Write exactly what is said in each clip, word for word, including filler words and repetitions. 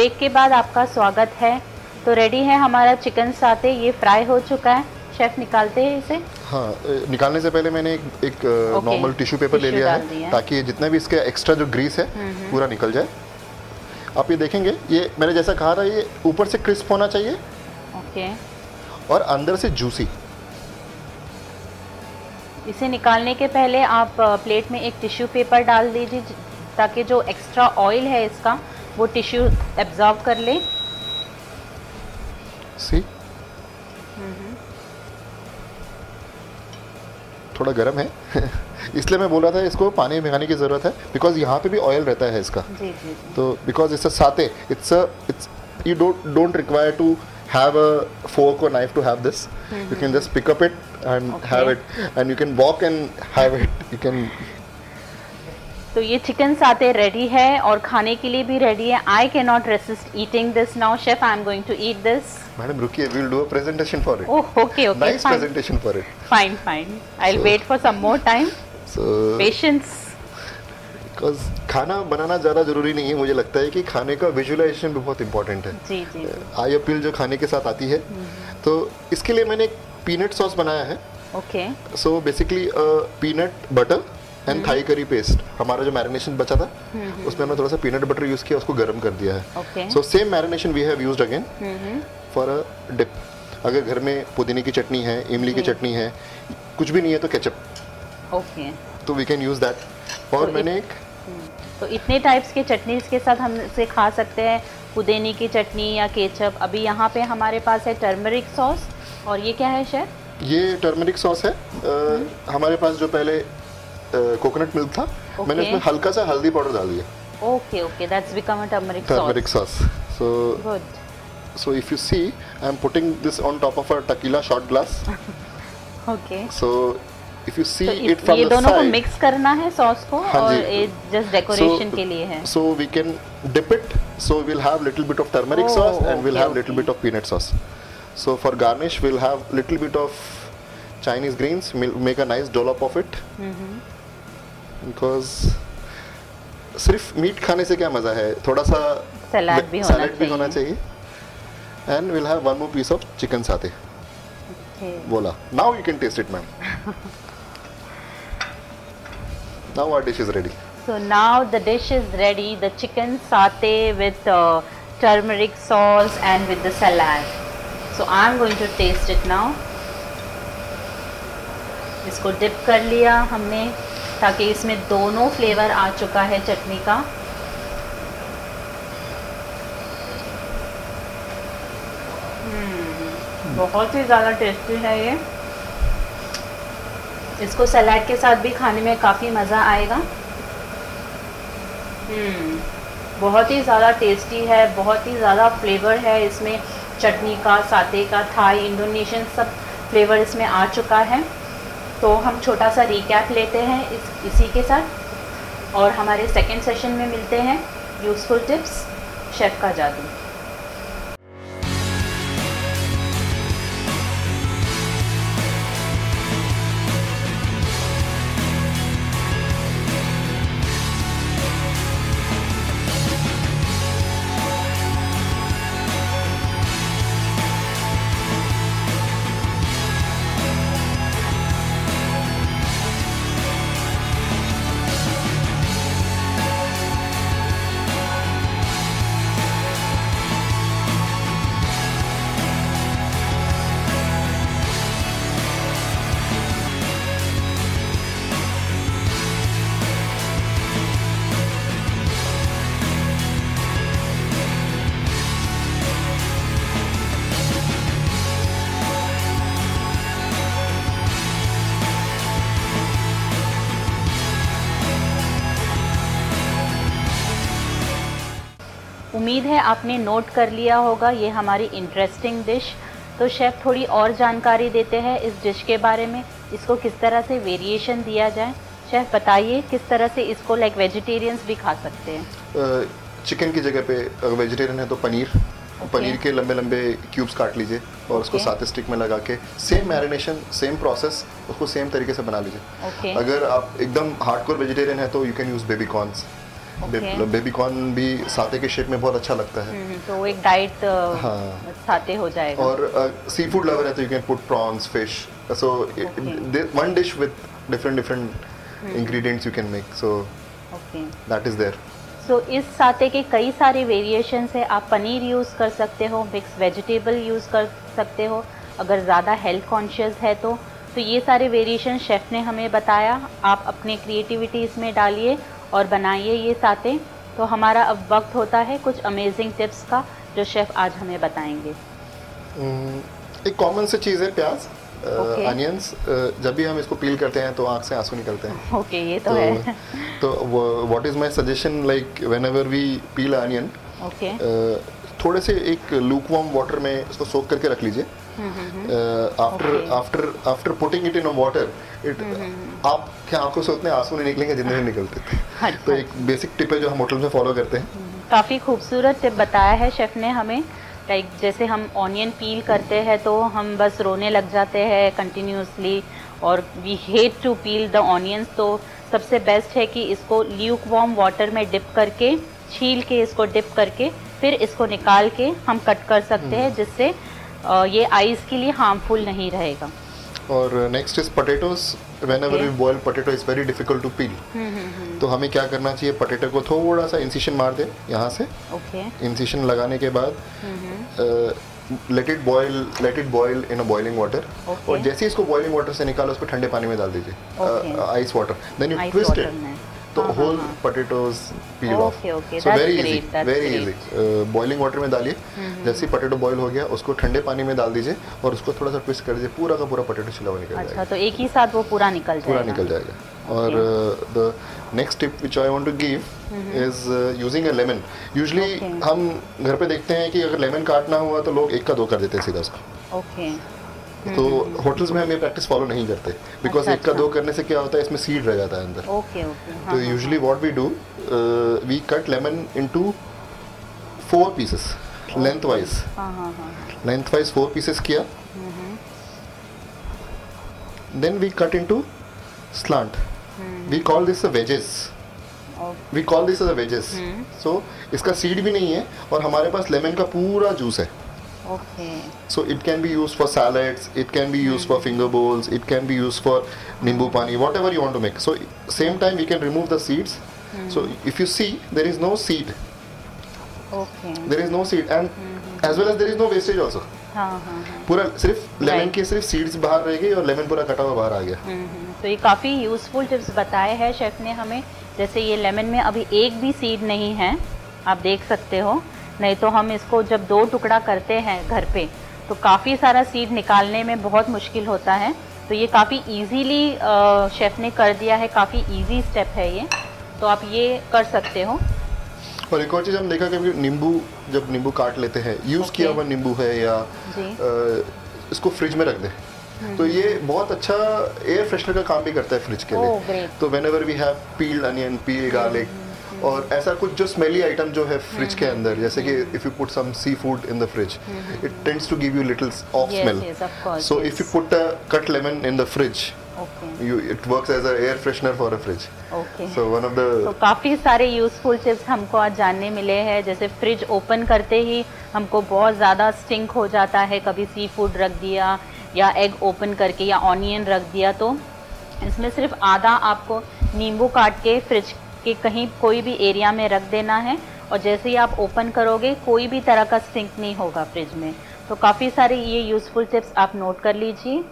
Break के बाद आपका स्वागत है। तो रेडी है हमारा चिकन साते, ये फ्राई हो चुका है। शेफ निकालते हैं इसे। हाँ, निकालने से पहले मैंने एक, एक नॉर्मल टिश्यू पेपर ले लिया है ताकि जितना भी इसके एक्स्ट्रा जो ग्रीस है पूरा निकल जाए। आप ये देखेंगे, ये मैंने जैसा कहा था, ये ऊपर से क्रिस्प होना चाहिए ओके और अंदर से जूसी। इसे निकालने के पहले आप प्लेट में एक टिश्यू पेपर डाल दीजिए ताकि जो एक्स्ट्रा ऑयल है इसका वो टिश्यू एब्जॉर्ब कर ले। सी थोड़ा गर्म है इसलिए मैं बोल रहा था इसको पानी में भिगाने की ज़रूरत है, बिकॉज यहाँ पे भी ऑयल रहता है इसका। जी जी, जी. तो because it's a satay, it's a it's you don't don't require to have a fork or knife to have this. Mm-hmm. You can just pick up it and okay. have it, and you can walk and have it. You can. तो ये chicken साते ready है और खाने के लिए भी ready है। I cannot resist eating this now, chef. I am going to eat this. Madam, रुकिए, we'll do a presentation for it. Oh, okay, okay. Nice fine. Presentation for it. Fine, fine. I'll so, wait for some more time. So. Patience. Because खाना बनाना ज़्यादा ज़रूरी नहीं है, मुझे लगता है कि खाने का विजुअलाइजेशन भी बहुत इंपॉर्टेंट है। जी जी। आई अपील जो खाने के साथ आती है, तो इसके लिए मैंने एक पीनट सॉस बनाया है। Okay. So basically peanut butter and Thai curry paste, हमारा जो मैरिनेशन बचा था उसमें हमने थोड़ा सा पीनट बटर यूज़ किया, उसको गर्म कर दिया है। So same marination we have used again for a dip. अगर घर में पुदीने की चटनी है, इमली की चटनी है, कुछ भी नहीं है तो केचप। ओके। तो वी कैन यूज़ दैट। और मैंने एक तो इतने टाइप्स के चटनीज के साथ हम इसे खा सकते हैं, पुदीने की चटनी या केचप। अभी यहाँ पे हमारे पास है टर्मरिक सॉस, और ये क्या है शेफ? ये टर्मरिक सॉस है। आ, हमारे पास जो पहले कोकोनट मिल्क था, okay. मैंने उसमें हल्का सा हल्दी पाउडर डाल दिया। Okay okay, that's become a turmeric sauce. Turmeric sauce. So good. So if you see, I am putting this on top of a tequila shot glass. Okay. So if you see तो it from ये the दोनों side, को mix करना है sauce को, हाँ और जी, ये जस्ट डेकोरेशन so, के लिए है। so we can dip it, so we'll have little bit of turmeric oh, sauce and we'll okay, have little okay. bit of peanut sauce. So for garnish we'll have little bit of Chinese greens, we'll make a nice dollop of it. mm-hmm. Because सिर्फ meat खाने से क्या मजा है, थोड़ा सा सलाद भी होना सलाद भी होना चाहिए। And we'll have one more piece of chicken satay. Okay. बोला, now you can taste it, ma'am. Now our dish is ready. So now the dish is ready, the chicken satay with uh, turmeric sauce and with the salad. So I am going to taste it now. इसको dip कर लिया हमने ताकि इसमें दोनों flavour आ चुका है चटनी का। hmm, बहुत ही ज़्यादा टेस्टी है ये। इसको सलाद के साथ भी खाने में काफ़ी मज़ा आएगा। हम्म बहुत ही ज़्यादा टेस्टी है, बहुत ही ज़्यादा फ्लेवर है इसमें, चटनी का, साते का, थाई, इंडोनेशियन सब फ्लेवर इसमें आ चुका है। तो हम छोटा सा रिकैप लेते हैं इस इसी के साथ, और हमारे सेकंड सेशन में मिलते हैं। यूज़फुल टिप्स, शेफ़ का जादू। उम्मीद है आपने नोट कर लिया होगा ये हमारी इंटरेस्टिंग डिश। तो शेफ़ थोड़ी और जानकारी देते हैं इस डिश के बारे में, इसको किस तरह से वेरिएशन दिया जाए। शेफ़ बताइए किस तरह से इसको लाइक वेजिटेरियंस भी खा सकते हैं। चिकन की जगह पे अगर वेजिटेरियन है तो पनीर okay. पनीर के लंबे लंबे क्यूब्स काट लीजिए और okay. उसको साथ स्टिक में लगा के सेम मैरिनेशन सेम प्रोसेस उसको सेम तरीके से बना लीजिए। okay. अगर आप एकदम हार्डकोर वेजिटेरियन है तो you can use baby corns. Baby corn भी साते के शेप में बहुत अच्छा लगता है, तो एक डाइट हाँ साते हो जाएगा। और सी फूड लवर है तो you can put prawns, fish, so one dish with different different ingredients you can make, so that is there. So इस साते के कई सारे वेरिएशंस है, आप पनीर यूज़ कर सकते हो, मिक्स वेजिटेबल यूज़ कर सकते हो, अगर ज़्यादा हेल्थ कॉन्शियस है तो तो ये सारे वेरिएशन शेफ़ ने हमें बताया। आप अपने क्रिएटिविटी इसमें डालिए और बनाइए ये साते। तो हमारा अब वक्त होता है कुछ अमेजिंग टिप्स का जो शेफ़ आज हमें बताएंगे। एक कॉमन सी चीज़ है प्याज, अनियंस। जब भी हम इसको पील करते हैं तो आँख से आंसू निकलते हैं। ओके okay, ये तो, तो है। तो what is my suggestion, like whenever we peel onion, okay, थोड़े से एक लूक वार्म वाटर में इसको सोक करके रख लीजिए। After after after putting it in a water, it आपके आंखों से उतने आंसू नहीं निकलेंगे जितने नहीं निकलते थे। तो एक बेसिक टिप है जो हम होटल में फॉलो करते हैं। काफ़ी खूबसूरत टिप बताया है शेफ़ ने हमें। लाइक जैसे हम ऑनियन पील करते हैं तो हम बस रोने लग जाते हैं कंटिन्यूसली, और we hate to peel the onions. तो सबसे बेस्ट है कि इसको ल्यूक वार्म वाटर में डिप करके, छील के इसको डिप करके फिर इसको निकाल के हम कट कर सकते हैं, जिससे ये आइज़ के लिए हार्मफुल नहीं रहेगा। और next is potatoes. Whenever we boil potato is very difficult to peel, तो हमें क्या करना चाहिए, पोटैटो को थोड़ा सा इंसिशन मार दे यहाँ से। ओके, इंसिशन लगाने के बाद let it boil let it boil in a boiling water, और जैसे ही इसको बॉइलिंग वाटर से निकालो उसको ठंडे पानी में डाल दीजिए, ice water, then you twist it, तो whole potatoes peel off. So very easy, very easy. Boiling water में डालिए, जैसे ही पोटैटो बॉईल हो गया उसको ठंडे पानी में डाल दीजिए और उसको थोड़ा सा ट्विस्ट कर दीजिए, पूरा का पूरा पोटैटो छिला हुआ निकल जाएगा। अच्छा, तो एक ही साथ वो पूरा निकल जाएगा? पूरा निकल जाएगा। और the next tip which I want to give is using a lemon. Usually हम घर पे देखते हैं कि अगर लेमन काटना हुआ तो लोग एक का दो कर देते हैं सीधा उसको। ओके, तो होटल्स में हम ये प्रैक्टिस फॉलो नहीं करते, बिकॉज एक का दो करने से क्या होता है, इसमें सीड रह जाता है अंदर। Okay okay. तो usually what we do, we cut lemon into four pieces lengthwise. Lengthwise four pieces किया, then we cut into slant. We call this wedges, we call this as a wedges. So इसका seed भी नहीं है और हमारे पास lemon का पूरा juice है। Okay. So it can be used for salads, it can be used mm. for finger bowls, it can be used for nimbu pani, whatever you want to make. So same time we can remove the seeds. Mm. So if you see, there is no seed. Okay. There is no seed, and mm-hmm. as well as there is no wastage also. हाँ हाँ हाँ। पूरा सिर्फ lemon right. के सिर्फ seeds बाहर रह गई और लेमन पूरा कटा हुआ बाहर आ गया। mm-hmm. तो ये काफ़ी यूजफुल टिप्स बताए हैं शेफ ने हमें। जैसे ये लेमन में अभी एक भी सीड नहीं है, आप देख सकते हो, नहीं तो हम इसको जब दो टुकड़ा करते हैं घर पे तो काफ़ी सारा सीड निकालने में बहुत मुश्किल होता है। तो ये काफ़ी इजीली शेफ़ ने कर दिया है, काफ़ी इजी स्टेप है ये, तो आप ये कर सकते हो। और एक और चीज़ हम देखा कि नींबू, जब नींबू काट लेते हैं, यूज़ okay. किया हुआ नींबू है या आ, इसको फ्रिज में रख दे, तो ये बहुत अच्छा एयर फ्रेशनर का काम भी करता है फ्रिज के लिए। oh, तो whenever we have peeled onion, peeled garlic, और ऐसा कुछ जो स्मेली आइटम जो है फ्रिज के अंदर, जैसे कि if you put some seafood in the fridge, it tends to give you little of smell. So if you put a cut lemon in the fridge, you it works as a air freshener for a fridge. Okay. So one of the तो काफ़ी सारे useful tips हमको आज जानने मिले हैं। जैसे fridge open करते ही हमको बहुत ज़्यादा स्टिंक हो जाता है, कभी सी फूड रख दिया या एग ओपन करके या ऑनियन रख दिया, तो इसमें सिर्फ आधा आपको नींबू काट के फ्रिज के कहीं कोई भी एरिया में रख देना है, और जैसे ही आप ओपन करोगे कोई भी तरह का स्टिंक नहीं होगा फ्रिज में। तो काफ़ी सारे ये यूजफुल टिप्स आप नोट कर लीजिए।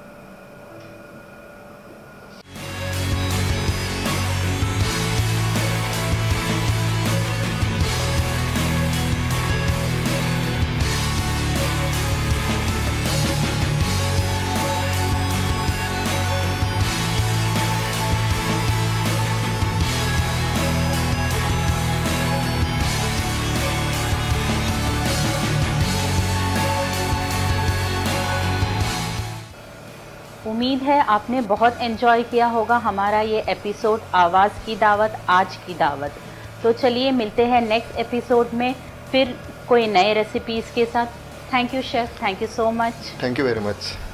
उम्मीद है आपने बहुत एंजॉय किया होगा हमारा ये एपिसोड आवाज़ की दावत, आज की दावत। तो चलिए मिलते हैं नेक्स्ट एपिसोड में फिर कोई नए रेसिपीज़ के साथ। Thank you chef, thank you so much. Thank you very much.